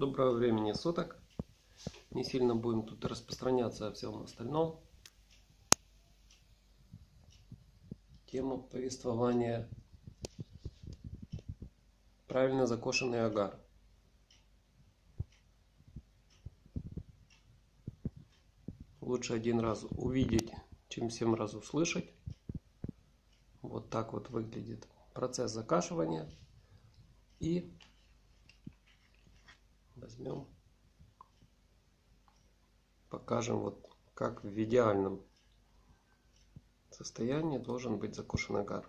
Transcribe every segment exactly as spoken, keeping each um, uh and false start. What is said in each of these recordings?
Доброго времени суток. Не сильно будем тут распространяться о всем остальном. Тема повествования: правильно закошенный агар. Лучше один раз увидеть, чем семь раз услышать. Вот так вот выглядит процесс закашивания. И возьмем, покажем, вот как в идеальном состоянии должен быть закошен агар.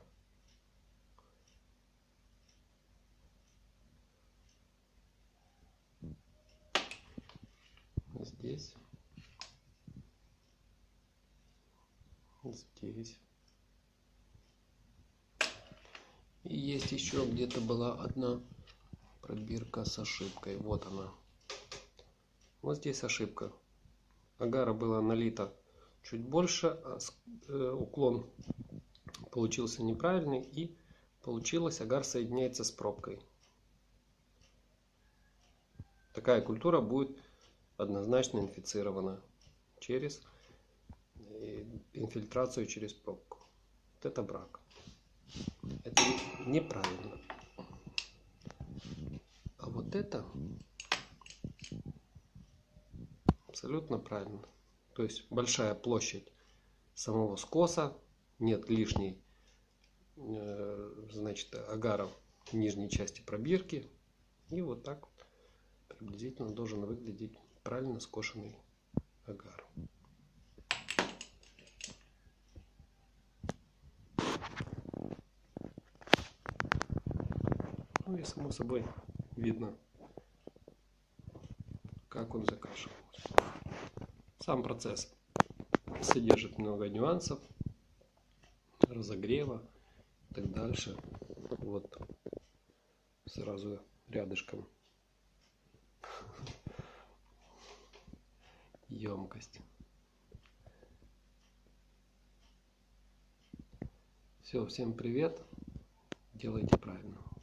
Здесь, здесь. И есть еще где-то была одна пробирка с ошибкой. Вот она. Вот здесь ошибка. Агара было налито чуть больше, а уклон получился неправильный, и получилось, агар соединяется с пробкой. Такая культура будет однозначно инфицирована через инфильтрацию через пробку. Вот это брак. Это неправильно. А вот это абсолютно правильно. То есть большая площадь самого скоса, нет лишней, значит, агара в нижней части пробирки. И вот так вот приблизительно должен выглядеть правильно скошенный агар. Ну и само собой видно, как он закашивался. Сам процесс содержит много нюансов, разогрева и так дальше. Вот сразу рядышком емкость. Все, всем привет. Делайте правильно.